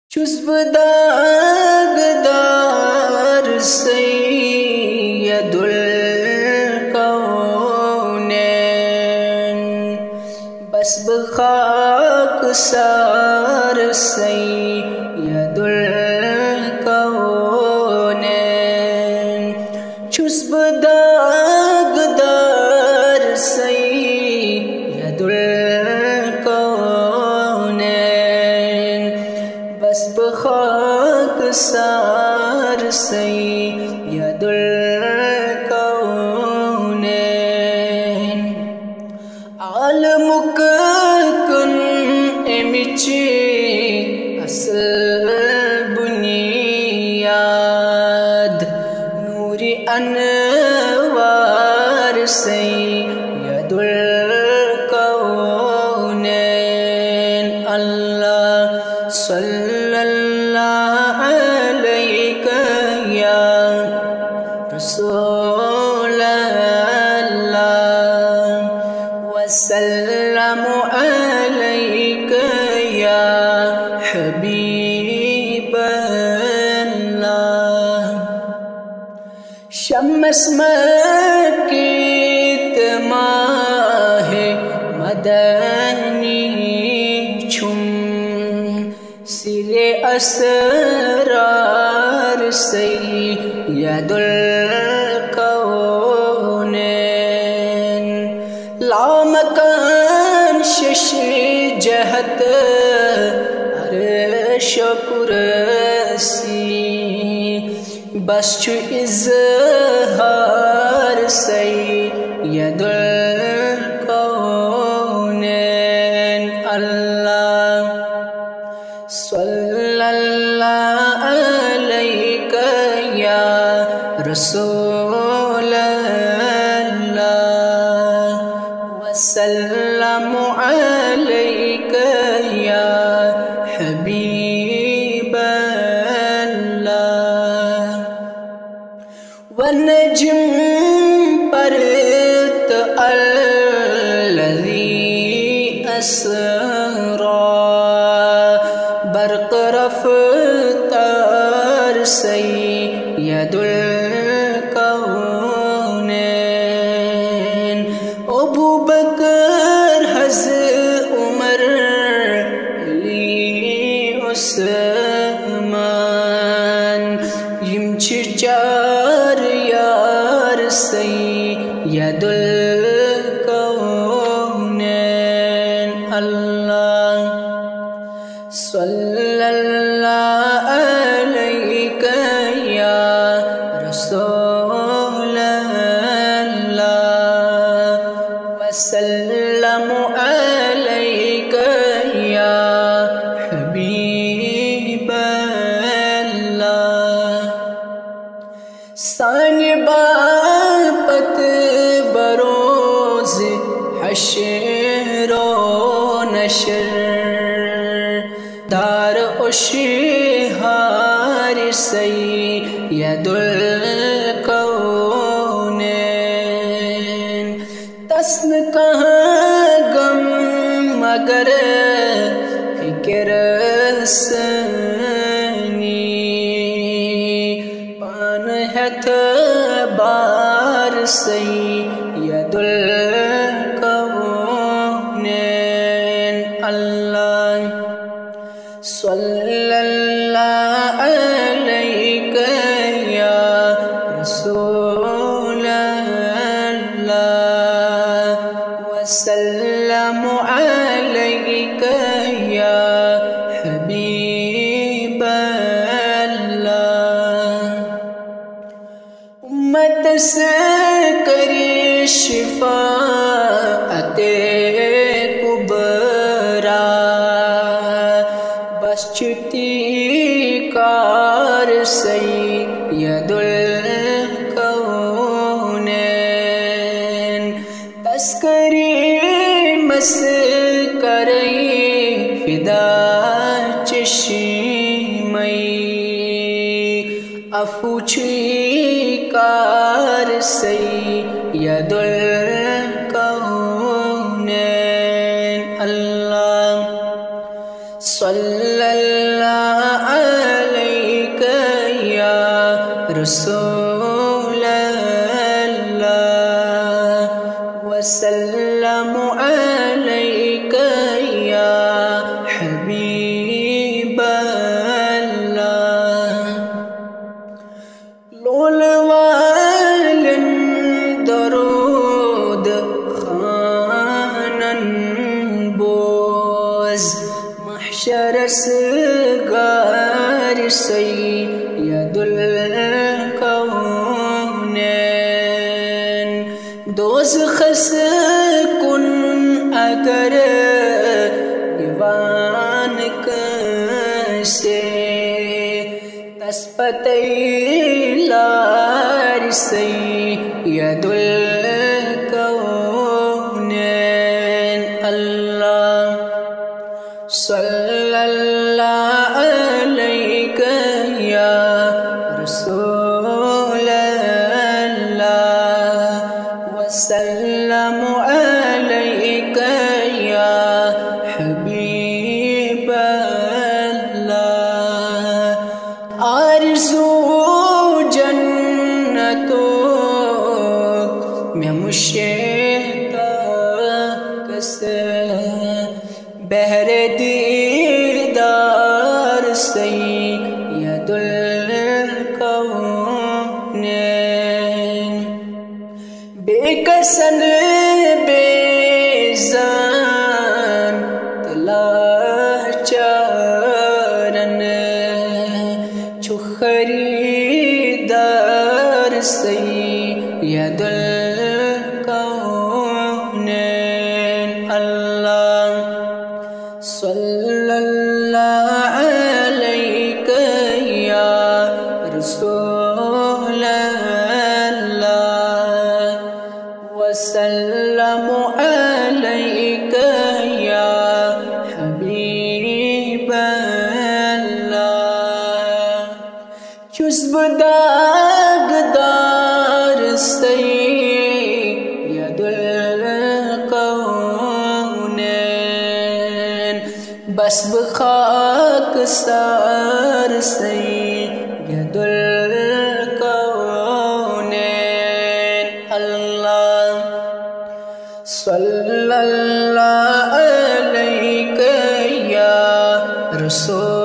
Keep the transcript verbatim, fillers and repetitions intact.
چُھس بہٕ داغدار سید الکونین، بس بہٕ خاکسار سید الکونین، چُھس بہٕ داغدار سید الکونین، بس بہٕ خاکسار سید الکونین، عالمُک کُن اَمِچ اصل بُنیاد، نوٗرِ انوار سید الکونین، اللہ صلی اللہ علیک یا رسول اللہ، وسلم علیک یا حبیب اللہ، شمس مکیت ماہ مدنی چھم، سر اسرار سید الکونین، لامکان شش جہت عرش و کرسی، بس چھُ اظہار سید الکونین، اللہ صلی اللہ علیک یا رسول اللہ، وسلم علیک یا حبیب اللہ، والنجم پرت الذی اسری، برق رفتار سید الکونین، ابو بکر حض عمر علی عثمان، یم چھِ چار یار سید الکونین، اللہ صلی اللہ علیک یا رسول اللہ، وسلم علیک یا حبیب اللہ، سانہِ باپت بروز حشر و نشر، دار اشہار سید الکونین، تسن کہاں غم مگر فکر سنی، پان ہتھ بار سید الکونین، اللہ صلی اللہ علیک یا رسول اللہ، وسلم علیک یا حبیب اللہ، امت سے کری شفاعت کبریٰ، بس چھٹی کار سید الکونین، تسکری مسکری فدا چشمی، عفو چھوئی کار سید الکونین، اللہ صلی صلی اللہ علیک یا رسول اللہ وسلم علیک یا حبیب اللہ لول والن درود خانن بوز محشر اسگار سید الکونین دوزخ کن اگر دیوان کسے تسپتی لار سید الکونین اللہ صلی اللہ علیک یا رسول اللہ وسلم علیک یا حبیب اللہ آرزو جنتوں میں مشتاق سے بہر دیدار سید الکونین بے کسن بے زان تلاچارن چو خریدار سید الکونین اللہ صلی اللہ علیک یا رسول اللہ وسلم علیک یا حبیب اللہ جذب داغدار سید الکونین بس بخاک سار سید الکونین اللہ صلی اللہ علیک یا رسول